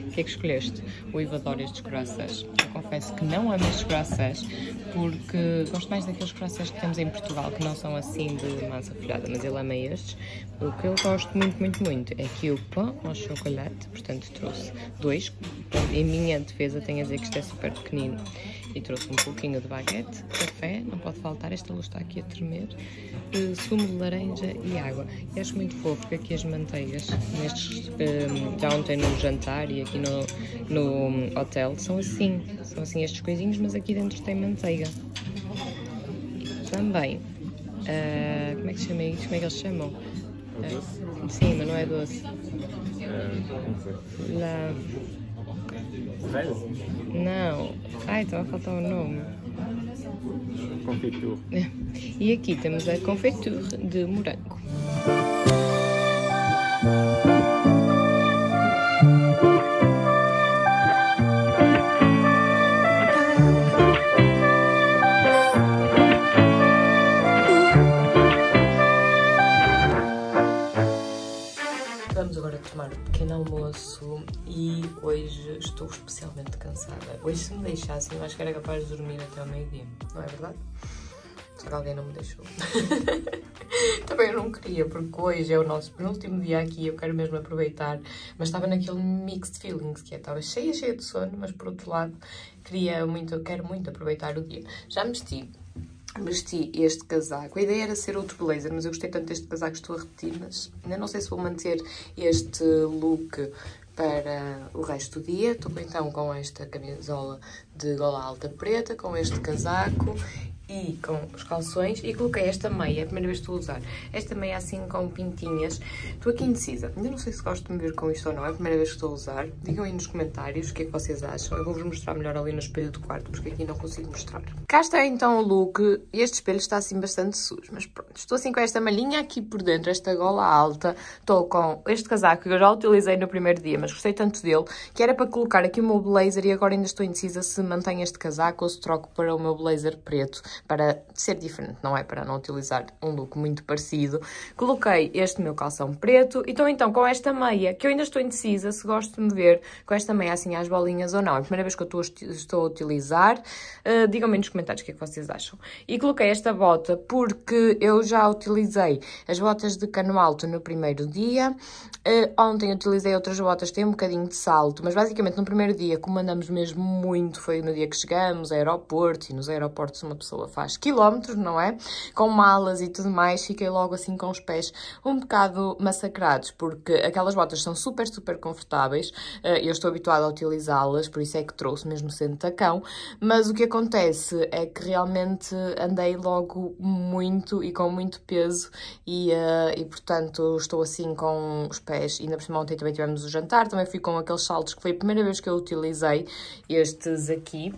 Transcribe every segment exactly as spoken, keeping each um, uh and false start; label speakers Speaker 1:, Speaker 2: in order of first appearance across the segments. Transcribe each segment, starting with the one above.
Speaker 1: O que é que escolheste? O Ivo adora estes croissants. Eu confesso que não amo estes croissants porque gosto mais daqueles croissants que temos em Portugal, que não são assim de massa folhada, mas ele ama estes. O que eu gosto muito, muito, muito é que o pão ao chocolate, portanto trouxe dois. Em minha defesa tenho a dizer que isto é super pequenino. E trouxe um pouquinho de baguete, café, não pode faltar, esta luz está aqui a tremer, uh, sumo de laranja e água. E acho muito fofo que aqui as manteigas, nestes, um, já ontem no jantar e aqui no, no hotel, são assim, são assim estes coisinhos, mas aqui dentro tem manteiga. Também, uh, como é que se chama isto? Como é que eles chamam? Uh, sim, mas não é doce. Lá. Não. Ai, estava a faltar um nome.
Speaker 2: Confiture.
Speaker 1: E aqui temos a confiture de morango. Vamos agora tomar um pequeno almoço e hoje estou especialmente cansada. Hoje, se me deixassem, eu acho que era capaz de dormir até ao meio-dia, não é verdade? Só que alguém não me deixou. Também eu não queria, porque hoje é o nosso penúltimo dia aqui, eu quero mesmo aproveitar, mas estava naquele mixed feelings, que é, estava cheia, cheia de sono, mas por outro lado, queria muito, eu quero muito aproveitar o dia. Já me vesti. Vesti este casaco. A ideia era ser outro blazer, mas eu gostei tanto deste casaco que estou a repetir, mas ainda não sei se vou manter este look para o resto do dia. Estou então com esta camisola de gola alta preta, com este casaco e com os calções, e coloquei esta meia, é a primeira vez que estou a usar, esta meia assim com pintinhas. Estou aqui indecisa, ainda não sei se gosto de me ver com isto ou não, é a primeira vez que estou a usar. Digam aí nos comentários o que é que vocês acham, eu vou-vos mostrar melhor ali no espelho do quarto, porque aqui não consigo mostrar. Cá está então o look, este espelho está assim bastante sujo, mas pronto, estou assim com esta malhinha aqui por dentro, esta gola alta, estou com este casaco que eu já utilizei no primeiro dia, mas gostei tanto dele, que era para colocar aqui o meu blazer, e agora ainda estou indecisa se mantenho este casaco ou se troco para o meu blazer preto, para ser diferente, não é? Para não utilizar um look muito parecido. Coloquei este meu calção preto e estou então com esta meia, que eu ainda estou indecisa se gosto de me ver com esta meia assim às bolinhas ou não. É a primeira vez que eu estou, estou a utilizar. Uh, Digam-me nos comentários o que é que vocês acham. E coloquei esta bota porque eu já utilizei as botas de cano alto no primeiro dia. Uh, ontem utilizei outras botas que têm um bocadinho de salto, mas basicamente no primeiro dia, como andamos mesmo muito, foi no dia que chegamos ao aeroporto, e nos aeroportos uma pessoa faz quilómetros, não é? Com malas e tudo mais, fiquei logo assim com os pés um bocado massacrados, porque aquelas botas são super, super confortáveis, uh, eu estou habituada a utilizá-las, por isso é que trouxe, mesmo sendo tacão, mas o que acontece é que realmente andei logo muito e com muito peso, e, uh, e portanto estou assim com os pés. Ainda por cima ontem também tivemos o jantar, também fui com aqueles saltos que foi a primeira vez que eu utilizei, estes aqui.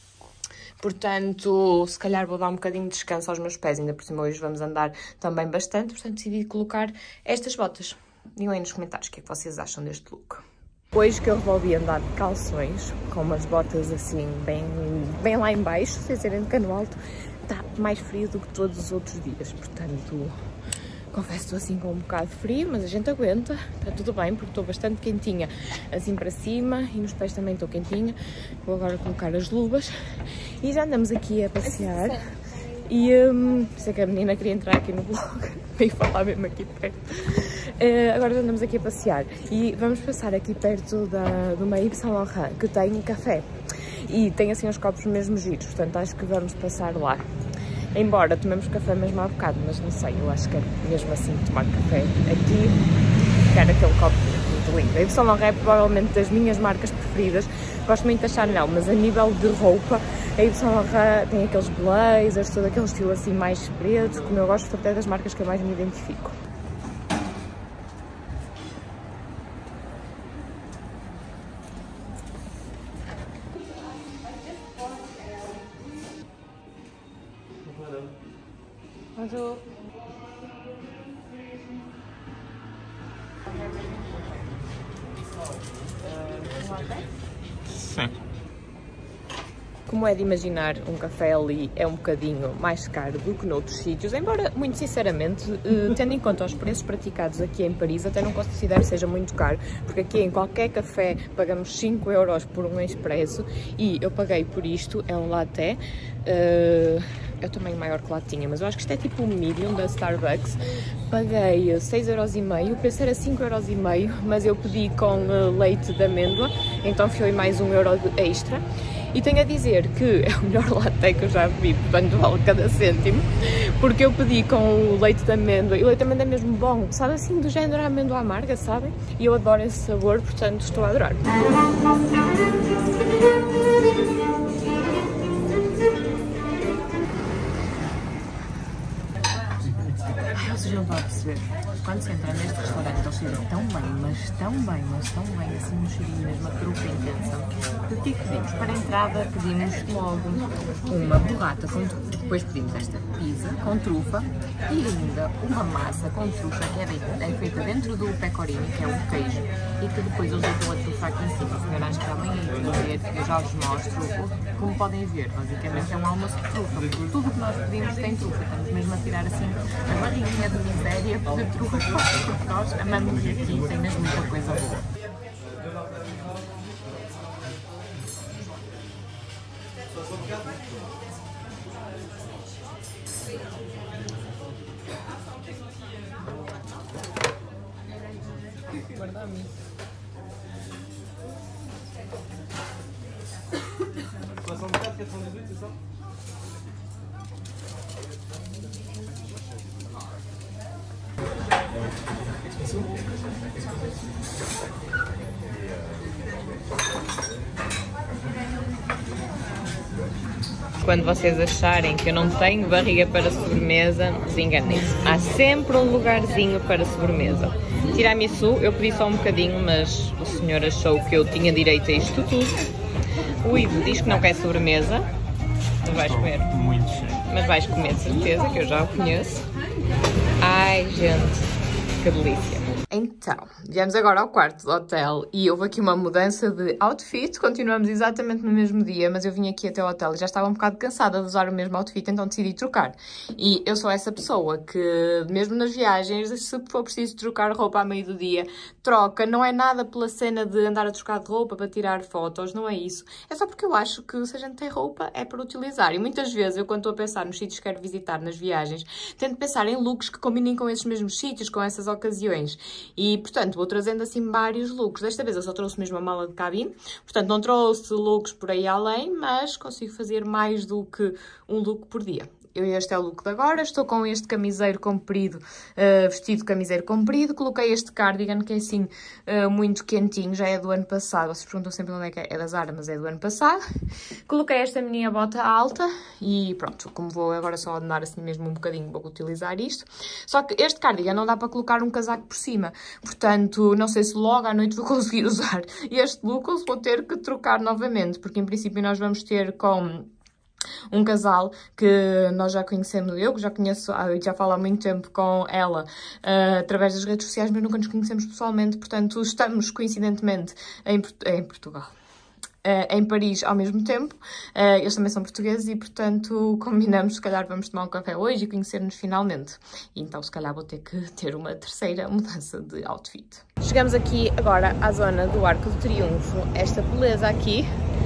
Speaker 1: Portanto, se calhar vou dar um bocadinho de descanso aos meus pés, ainda por cima hoje vamos andar também bastante, portanto decidi colocar estas botas. Digam aí nos comentários o que é que vocês acham deste look. Hoje que eu resolvi andar de calções, com umas botas assim bem, bem lá em baixo, sem serem de cano alto, está mais frio do que todos os outros dias, portanto... Confesso que estou assim com um bocado de frio, mas a gente aguenta, está tudo bem, porque estou bastante quentinha assim para cima e nos pés também estou quentinha. Vou agora colocar as luvas e já andamos aqui a passear. E um, sei que a menina queria entrar aqui no vlog, veio falar mesmo aqui perto. Uh, agora já andamos aqui a passear e vamos passar aqui perto da, de uma Yves Saint Laurent que tem café e tem assim uns copos mesmo giros, portanto acho que vamos passar lá. Embora tomemos café mesmo há bocado, mas não sei, eu acho que é mesmo assim tomar café aqui, quero aquele copo muito lindo. A Yves Saint Laurent é provavelmente das minhas marcas preferidas, gosto muito da Chanel, mas a nível de roupa, a Yves Saint Laurent tem aqueles blazers, todo aquele estilo assim mais preto, como eu gosto até das marcas que eu mais me identifico. Bonjour.
Speaker 2: Sim.
Speaker 1: Como é de imaginar, um café ali é um bocadinho mais caro do que noutros sítios, embora, muito sinceramente, eh, tendo em conta os preços praticados aqui em Paris, até não considero que seja muito caro, porque aqui em qualquer café pagamos cinco euros por um expresso e eu paguei por isto, é um latte, uh, é o tamanho maior que lá tinha, mas eu acho que isto é tipo um medium da Starbucks, paguei seis euros e meio, o preço era cinco euros e meio, mas eu pedi com uh, leite de amêndoa, então foi mais um euro de extra. E tenho a dizer que é o melhor latte que eu já bebi, portanto vale cada cêntimo, porque eu pedi com o leite de amêndoa, e o leite de amêndoa é mesmo bom, sabe assim, do género amêndoa amarga, sabem? E eu adoro esse sabor, portanto estou a adorar. Vocês não podem perceber, quando se entra neste restaurante eles cheiram tão bem, mas tão bem, mas tão bem, assim um cheirinho mesmo, a trufa intensa. O que é que pedimos? Para a entrada pedimos logo uma burrata com trufa, depois pedimos esta pizza com trufa e ainda uma massa com trufa que é, de, é feita dentro do pecorino, que é um queijo, e que depois eles deitam a trufa aqui em cima. Senhora, acho que também aí ver, eu já vos mostro, como podem ver, basicamente é um almoço de trufa, porque tudo o que nós pedimos tem trufa, estamos mesmo a tirar assim a barriguinha de miséria de trufa, porque nós amamos aqui, tem mesmo muita coisa boa. Guarda-me. soixante-quatre, quatre-vingt-dix-huit, c'est ça? Quando vocês acharem que eu não tenho barriga para sobremesa, desenganem-se. Há sempre um lugarzinho para sobremesa. Tiramisu, eu pedi só um bocadinho, mas o senhor achou que eu tinha direito a isto tudo. O Ivo diz que não quer sobremesa, mas vais comer.
Speaker 2: Muito cheio.
Speaker 1: Mas vais comer de certeza, que eu já o conheço. Ai, gente, que delícia. Então, viemos agora ao quarto do hotel e houve aqui uma mudança de outfit, continuamos exatamente no mesmo dia, mas eu vim aqui até o hotel e já estava um bocado cansada de usar o mesmo outfit, então decidi trocar. E eu sou essa pessoa que, mesmo nas viagens, se for preciso trocar roupa a meio do dia, troca. Não é nada pela cena de andar a trocar de roupa para tirar fotos, não é isso. É só porque eu acho que se a gente tem roupa é para utilizar. E muitas vezes, eu quando estou a pensar nos sítios que quero visitar nas viagens, tento pensar em looks que combinem com esses mesmos sítios, com essas ocasiões. E, portanto, vou trazendo assim vários looks. Desta vez eu só trouxe mesmo a mala de cabine, portanto não trouxe looks por aí além, mas consigo fazer mais do que um look por dia. Eu, este é o look de agora, estou com este camiseiro comprido, uh, vestido camiseiro comprido, coloquei este cardigan que é assim uh, muito quentinho, já é do ano passado, vocês perguntam sempre onde é que é, é da Zara, mas é do ano passado. Coloquei esta minha bota alta e pronto, como vou agora só andar assim mesmo um bocadinho, vou utilizar isto. Só que este cardigan não dá para colocar um casaco por cima, portanto não sei se logo à noite vou conseguir usar este look ou se vou ter que trocar novamente, porque em princípio nós vamos ter com um casal que nós já conhecemos, eu que já conheço, já falo há muito tempo com ela uh, através das redes sociais, mas nunca nos conhecemos pessoalmente, portanto estamos coincidentemente em, em Portugal. Uh, em Paris ao mesmo tempo, uh, eles também são portugueses e, portanto, combinamos, se calhar vamos tomar um café hoje e conhecer-nos finalmente. E, então, se calhar vou ter que ter uma terceira mudança de outfit. Chegamos aqui agora à zona do Arco do Triunfo, esta beleza aqui,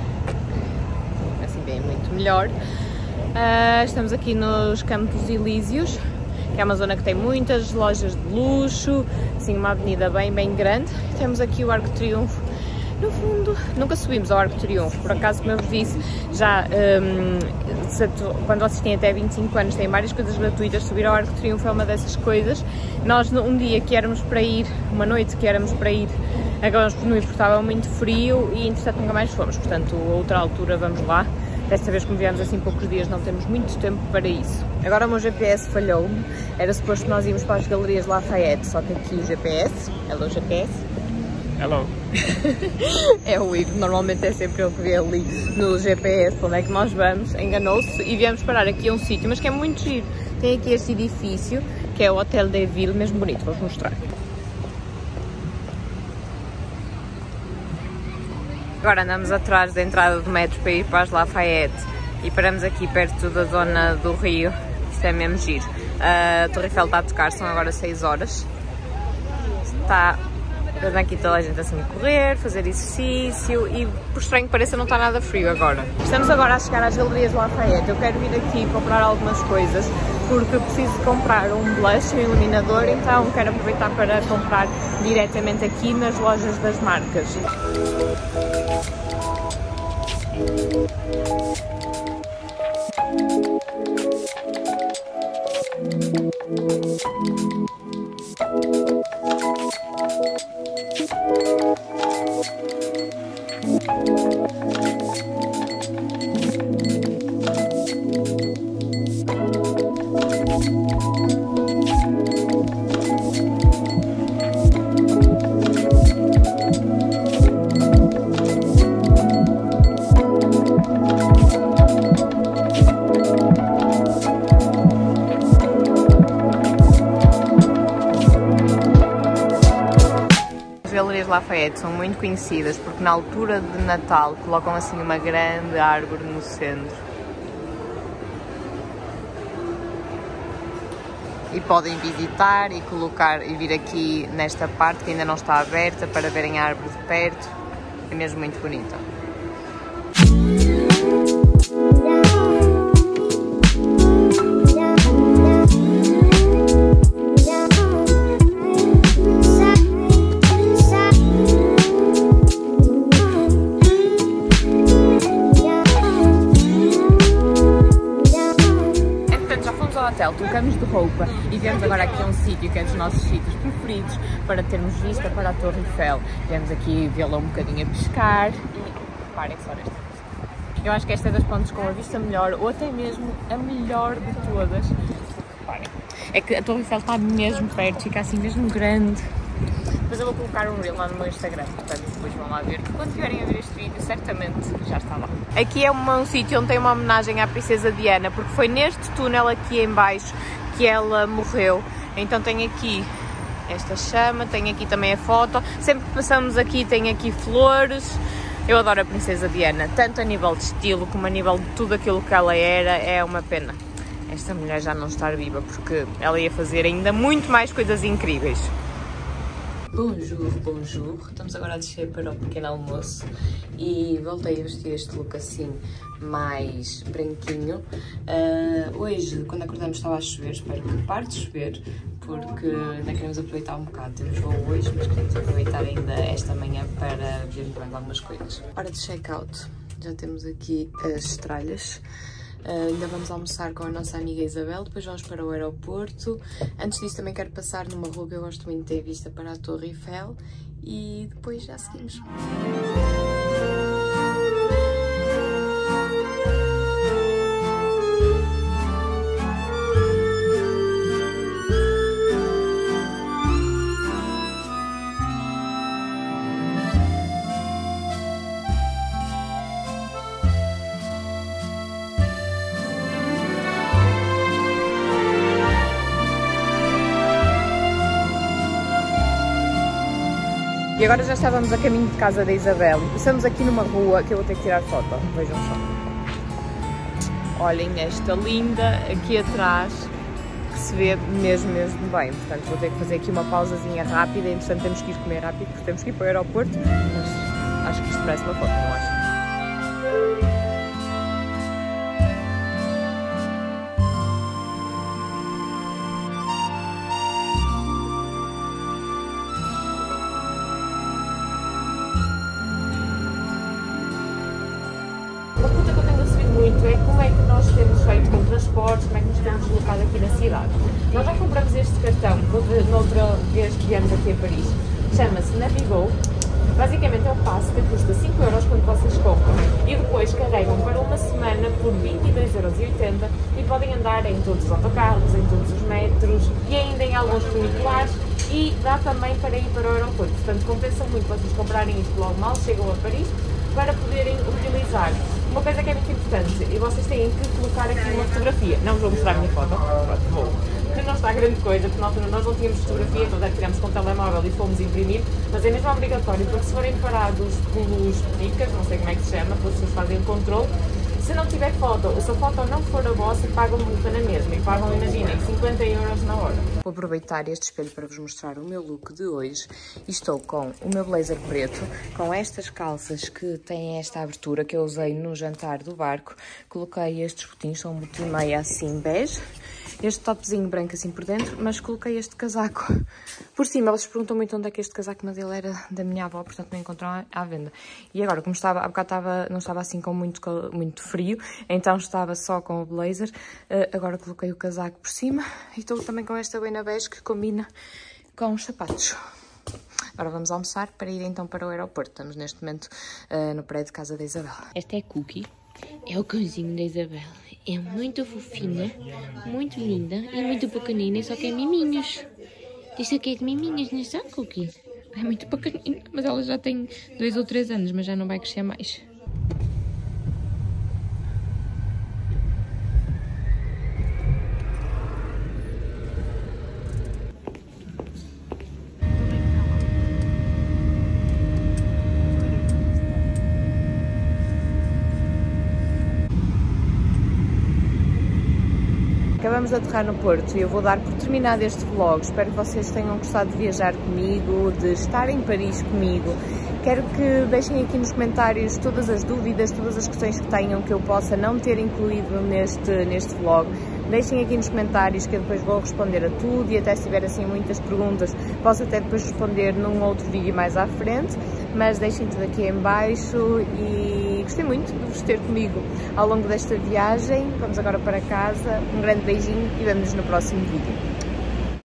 Speaker 1: assim bem muito melhor. Uh, estamos aqui nos Campos Elíseos, que é uma zona que tem muitas lojas de luxo, assim uma avenida bem, bem grande. Temos aqui o Arco do Triunfo. No fundo, nunca subimos ao Arco do Triunfo, por acaso, como eu vos disse, já um, quando vocês têm até vinte e cinco anos, têm várias coisas gratuitas, subir ao Arco do Triunfo é uma dessas coisas. Nós, um dia que éramos para ir, uma noite que éramos para ir, agora não importava muito frio e, entretanto, nunca mais fomos, portanto, outra altura vamos lá. Desta vez, como viemos assim poucos dias, não temos muito tempo para isso. Agora o meu G P S falhou-me, era suposto que nós íamos para as galerias Lafayette, só que aqui o G P S, hello G P S.
Speaker 2: Hello.
Speaker 1: É o Ivo, normalmente é sempre ele que vê ali no G P S para onde é que nós vamos, enganou-se e viemos parar aqui a um sítio, mas que é muito giro. Tem aqui este edifício, que é o Hotel de Ville, mesmo bonito, vou-vos mostrar.
Speaker 2: Agora andamos atrás da entrada do metro para ir para as Lafayette e paramos aqui perto da zona do Rio. Isto é mesmo giro. A Torre Eiffel está a tocar, são agora seis horas. Está aqui toda a gente assim a correr, fazer exercício e, por estranho que pareça, não está nada frio agora. Estamos agora a chegar às Galerias Lafayette. Eu quero vir aqui comprar algumas coisas porque preciso comprar um blush, um iluminador, então quero aproveitar para comprar diretamente aqui nas lojas das marcas. Lafayette são muito conhecidas porque na altura de Natal colocam assim uma grande árvore no centro. E podem visitar e colocar e vir aqui nesta parte que ainda não está aberta para verem a árvore de perto. É mesmo muito bonita. Trocamos de roupa e viemos agora aqui a um sítio que é dos nossos sítios preferidos para termos vista para a Torre Eiffel. Viemos aqui vê-la um bocadinho a pescar e reparem só nesta vista. Eu acho que esta é das pontes com a vista melhor ou até mesmo a melhor de todas. Reparem, é que a Torre Eiffel está mesmo perto, fica assim mesmo grande. Depois eu vou colocar um reel lá no meu Instagram, portanto depois vão lá ver. Quando estiverem a ver este vídeo, certamente já está lá. Aqui é uma, um sítio onde tem uma homenagem à Princesa Diana, porque foi neste túnel aqui em baixo que ela morreu. Então tem aqui esta chama, tem aqui também a foto. Sempre que passamos aqui tem aqui flores. Eu adoro a Princesa Diana, tanto a nível de estilo como a nível de tudo aquilo que ela era. É uma pena esta mulher já não estar viva, porque ela ia fazer ainda muito mais coisas incríveis.
Speaker 1: Bonjour, bonjour. Estamos agora a descer para o pequeno almoço e voltei a vestir este look assim mais branquinho. Uh, hoje, quando acordamos, estava a chover, espero que pare de chover, porque ainda queremos aproveitar um bocado. Temos voo hoje, mas queremos aproveitar ainda esta manhã para vermos mais algumas coisas. Hora de check-out. Já temos aqui as tralhas. Uh, ainda vamos almoçar com a nossa amiga Isabel, depois vamos para o aeroporto. Antes disso também quero passar numa rua que eu gosto muito de ter vista para a Torre Eiffel e depois já seguimos.
Speaker 2: E agora já estávamos a caminho de casa da Isabel. Estamos aqui numa rua que eu vou ter que tirar foto. Vejam só. Olhem esta linda aqui atrás, que se vê mesmo, mesmo bem. Portanto, vou ter que fazer aqui uma pausazinha rápida. Entretanto, temos que ir comer rápido, porque temos que ir para o aeroporto. Mas acho que isto parece uma foto, não acho? É como é que nós temos feito com transportes, como é que nos temos deslocado aqui na cidade. Nós já compramos este cartão noutra vez que viemos aqui a Paris, chama-se Navigo. Basicamente é um passe que custa cinco euros quando vocês compram e depois carregam para uma semana por vinte e dois euros e oitenta e podem andar em todos os autocarros, em todos os metros e ainda em alguns funiculares e dá também para ir para o aeroporto. Portanto, compensa muito vocês comprarem isto logo mal chegam a Paris para poderem utilizar. Uma coisa que é muito importante, e vocês têm que colocar aqui uma fotografia, não vos vou mostrar a minha foto, pronto, vou, que não está grande coisa, porque na altura nós não tínhamos fotografia, então daí tiramos com o telemóvel e fomos imprimir, mas é mesmo obrigatório, porque se forem parados pelos picas, não sei como é que se chama, pelas pessoas fazem o controle, se não tiver foto, se a foto não for a vossa, pagam multa na mesma e pagam, imaginem, cinquenta euros na hora.
Speaker 1: Vou aproveitar este espelho para vos mostrar o meu look de hoje. Estou com o meu blazer preto, com estas calças que têm esta abertura que eu usei no jantar do barco. Coloquei estes botinhos, são um botim meio assim bege. Este topzinho branco assim por dentro, mas coloquei este casaco por cima. Vocês perguntam muito onde é que este casaco, mas ele era da minha avó, portanto não encontram à venda. E agora, como estava, há bocado estava, não estava assim com muito, muito frio, então estava só com o blazer. Uh, agora coloquei o casaco por cima e estou também com esta boina bege que combina com os sapatos. Agora vamos almoçar para ir então para o aeroporto. Estamos neste momento uh, no prédio de casa da Isabel.
Speaker 3: Esta é Cookie, é o cãozinho da Isabel. É muito fofinha, muito linda e muito pequenina e só quer miminhos. Isto aqui é de miminhos, não é, Cookie? É muito pequenina, mas ela já tem dois ou três anos, mas já não vai crescer mais.
Speaker 1: Acabamos de aterrar no Porto e eu vou dar por terminado este vlog. Espero que vocês tenham gostado de viajar comigo, de estar em Paris comigo. Quero que deixem aqui nos comentários todas as dúvidas, todas as questões que tenham que eu possa não ter incluído neste, neste vlog. Deixem aqui nos comentários que eu depois vou responder a tudo e até se tiver assim muitas perguntas posso até depois responder num outro vídeo mais à frente. Mas deixem tudo aqui em baixo e gostei muito de vos ter comigo ao longo desta viagem. Vamos agora para casa, um grande beijinho e vemo-nos no próximo vídeo.